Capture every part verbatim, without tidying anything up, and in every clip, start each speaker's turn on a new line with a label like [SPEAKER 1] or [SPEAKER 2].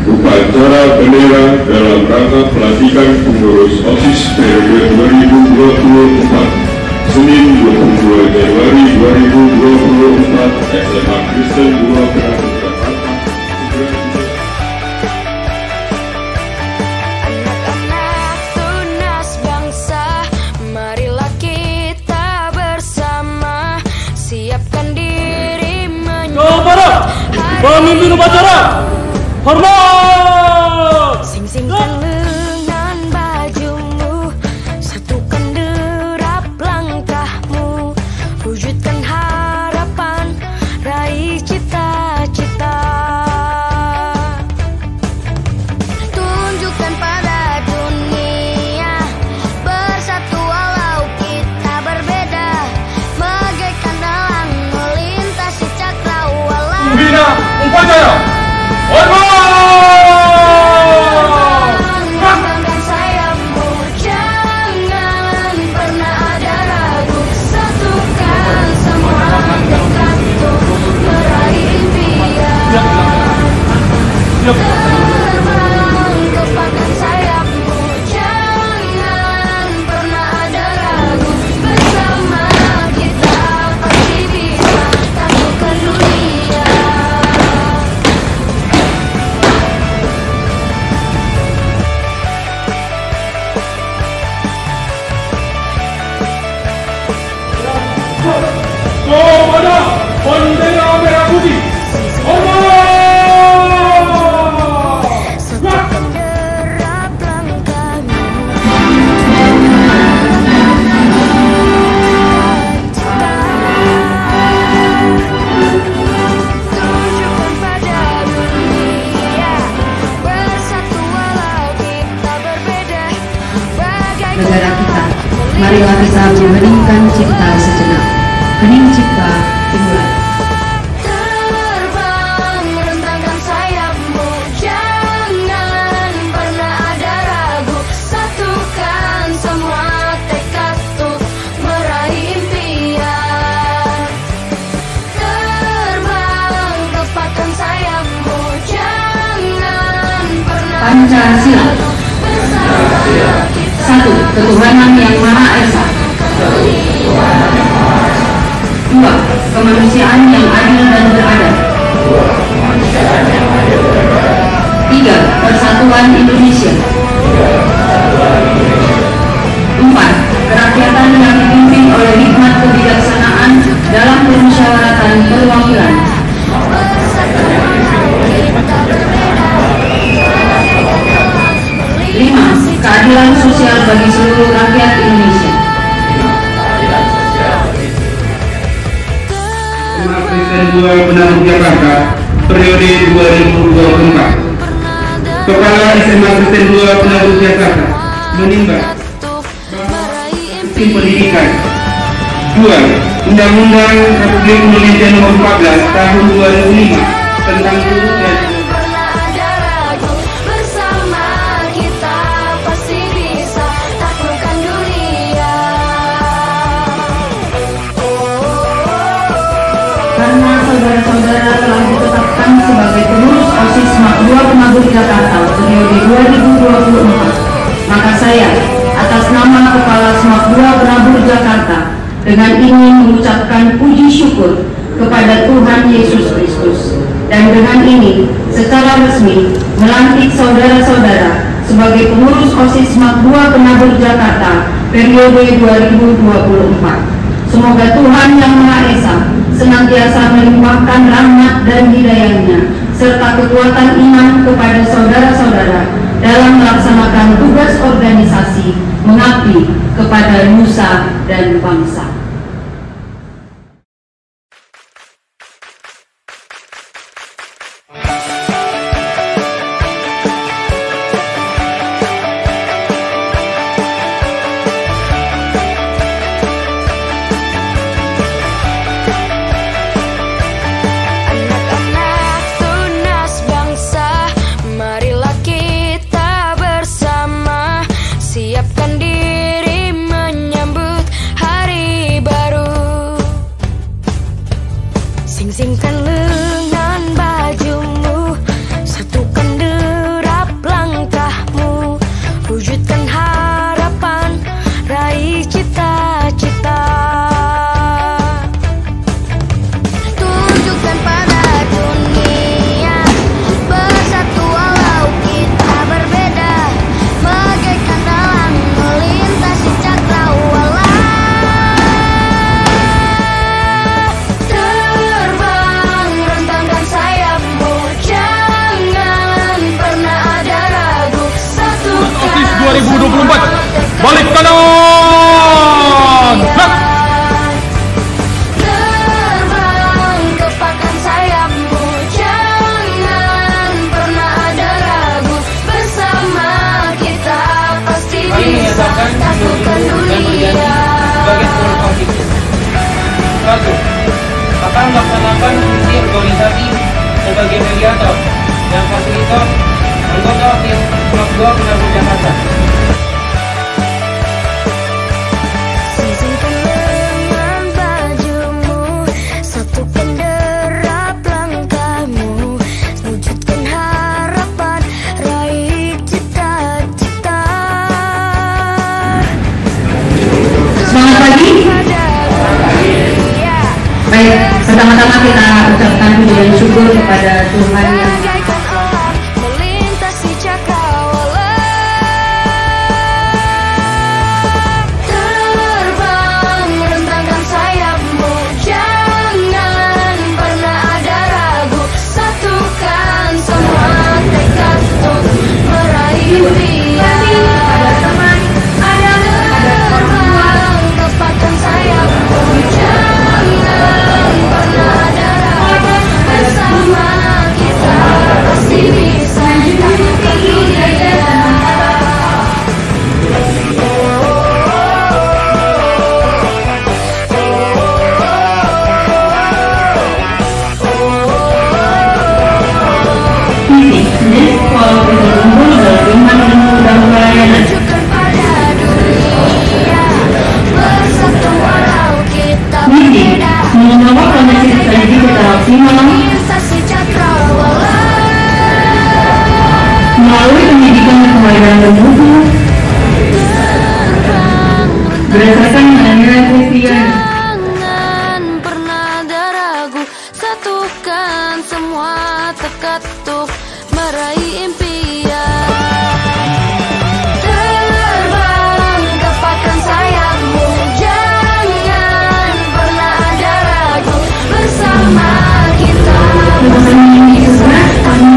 [SPEAKER 1] upacara bendera dalam rangka pelantikan pengurus OSIS periode dua ribu dua puluh empat Senin dua puluh dua Januari dua ribu dua puluh empat S M A Kristen dua Penabur Jakarta.
[SPEAKER 2] Anak-anak tunas bangsa, marilah kita bersama siapkan diri menyambut
[SPEAKER 3] pemimpin upacara. Hormat!
[SPEAKER 2] Sing-singkan lengan bajumu, satukan derap langkahmu, wujudkan harapan, raih cita-cita. Tunjukkan pada dunia, bersatu walau kita berbeda, bagaikan dalang melintasi cakrawala.
[SPEAKER 3] Pembina upacara. Hormat!
[SPEAKER 2] Lambangkan sayapmu, jangan pernah ada ragu, satukan semua tekad untuk meraih impian. Terbang kepakkan sayapmu, jangan pernah ada ragu, bersama kita pasti bisa taklukkan dunia.
[SPEAKER 3] Kepada bendera merah putih. Hormat!
[SPEAKER 2] Satukan derap langkahmu, tunjukkan pada dunia, bersatu walau kita berbeda, bagaikan
[SPEAKER 4] Negara kita, marilah kita membeningkan cipta sejenak. Hening cipta dimulai.
[SPEAKER 2] Terbang, rentangkan sayapmu, jangan pernah ada ragu, satukan semua tekad untuk meraih impian. Terbang, gepakkan sayapmu, jangan pernah
[SPEAKER 4] Pancasila.
[SPEAKER 2] bersama kita.
[SPEAKER 4] Satu, ketuhanan yang Maha Esa. Dua, kemanusiaan yang adil dan beradab. Tiga, persatuan Indonesia. Empat, kerakyatan yang dipimpin oleh hikmat kebijaksanaan dalam permusyawaratan perwakilan. Lima, keadilan sosial bagi seluruh rakyat Indonesia.
[SPEAKER 5] Kristen dua Penabur Jakarta periode dua ribu dua puluh empat. Kepala S M A Kristen dua Penabur Jakarta menimbang sistem pendidikan. Dua, Undang-Undang Republik Indonesia Nomor empat belas Tahun dua ribu lima tentang guru dan
[SPEAKER 4] karena saudara-saudara telah ditetapkan sebagai pengurus OSIS SMAK dua Penabur Jakarta periode dua ribu dua puluh empat, maka saya atas nama Kepala SMAK dua Penabur Jakarta dengan ini mengucapkan puji syukur kepada Tuhan Yesus Kristus, dan dengan ini secara resmi melantik saudara-saudara sebagai pengurus OSIS SMAK dua Penabur Jakarta periode dua ribu dua puluh empat. Semoga Tuhan Yang Maha Esa senantiasa melimpahkan rahmat dan hidayah-Nya serta kekuatan iman kepada saudara-saudara dalam melaksanakan tugas organisasi mengabdi kepada nusa dan bangsa.
[SPEAKER 2] Siapkan diri menyambut hari
[SPEAKER 3] dua ribu dua puluh empat. Balik kanan. Gerak.
[SPEAKER 2] Terbang kepakkan sayapmu, jangan pernah ada ragu. Bersama kita pasti bisa taklukkan dunia.
[SPEAKER 5] Sebagai seluruh posisi. Satu, akan melaksanakan fungsi organisasi sebagai mediator dan fasilitator anggota OSIS SMAP dua Penabur Jakarta.
[SPEAKER 2] Sisihkan lengan bajumu, satukan derap langkahmu, wujudkan harapan, raih cita-cita.
[SPEAKER 4] Semangat pagi. Baik, pertama-tama kita ucapkan puji dan syukur kepada Tuhan yang
[SPEAKER 2] Bagaikan elang melintasi cakrawala. Terbang rentangkan sayapmu, jangan pernah ada ragu. Satukan semua tekad untuk meraih impian. Terbang kepakkan sayapmu, jangan pernah ada ragu. Bersama kita pasti bisa taklukkan dunia.
[SPEAKER 4] fisik, jenis sekolah berkumpul dalam iman dan mudah pelayanan.
[SPEAKER 2] Tunjukkan pada dunia, bersatu walau kita
[SPEAKER 4] Misi,
[SPEAKER 2] berbeda.
[SPEAKER 4] membawa kondisi strategi secara optimal
[SPEAKER 2] Melintasi cakrawala.
[SPEAKER 4] melalui pendidikan dan pengolahan bermutu berdasarkan nilai Kristen.
[SPEAKER 2] Jangan pernah ada ragu, satukan semua tekad untuk meraih impian. Terbang kepakkan sayapmu, jangan pernah ada ragu. Bersama kita
[SPEAKER 4] Tuhan Yesus Kristus, kami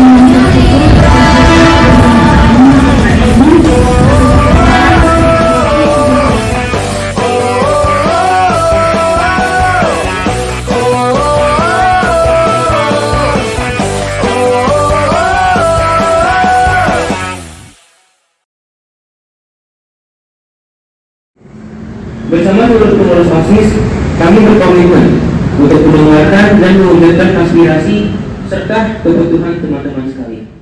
[SPEAKER 5] Bersama seluruh pengurus OSIS, kami berkomitmen untuk mendengarkan dan mewujudkan aspirasi serta kebutuhan teman-teman sekalian.